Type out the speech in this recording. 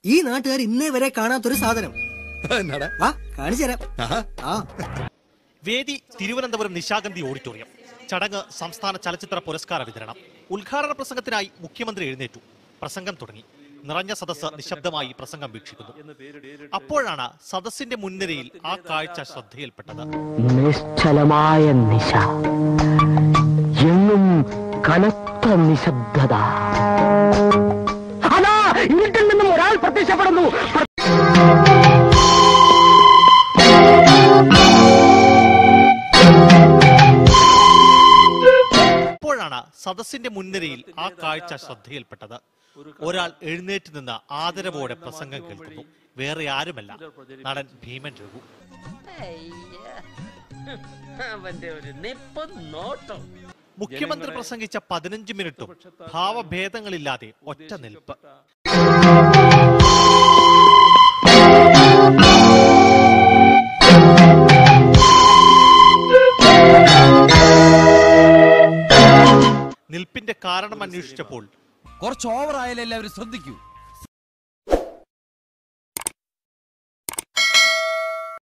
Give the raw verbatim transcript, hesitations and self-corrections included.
ഈ നാട്ടുകാർ ഇന്നേ വരെ കാണാത്തൊരു സാധനം കാണിച്ചു തരാം. വേദി തിരുവനന്തപുരം നിശാഗന്ധി ഓഡിറ്റോറിയം. ചടങ്ങ് സംസ്ഥാന ചലച്ചിത്ര പുരസ്കാര വിതരണം. ഉദ്ഘാടന പ്രസംഗത്തിനായി മുഖ്യമന്ത്രി എഴുന്നേറ്റു. പ്രസംഗം തുടങ്ങി. നിറഞ്ഞ സദസ്സ് നിശബ്ദമായി പ്രസംഗം വീക്ഷിക്കുന്നു. അപ്പോഴാണ് സദസ്സിന്റെ മുൻനിരയിൽ ആ കാഴ്ച ശ്രദ്ധയിൽപ്പെട്ടത്. നിശ്ചലമായ നിശ, എങ്ങും കനത്ത നിശബ്ദത. അതാ ഇരുട്ടിൽ നിന്നും ഒരാൾ പ്രത്യക്ഷപ്പെടുന്നു. അപ്പോഴാണ് സദസ്സിന്റെ മുൻനിരയിൽ ആ കാഴ്ച ശ്രദ്ധയിൽപ്പെട്ടത്. ഒരാൾ എഴുന്നേറ്റ് നിന്ന് ആദരവോടെ പ്രസംഗം കേൾക്കുന്നു. വേറെ ആരുമല്ല, നടൻ ഭീമൻ രഘു. മുഖ്യമന്ത്രി പ്രസംഗിച്ച പതിനഞ്ച് മിനിറ്റും ഭാവഭേദങ്ങളില്ലാതെ ഒറ്റ നിൽപ്പ്. നിൽപ്പിന്റെ കാരണം അന്വേഷിച്ചപ്പോൾ കുറച്ച് ഓവർ ആയാലും എല്ലാവരും ശ്രദ്ധിക്കൂ.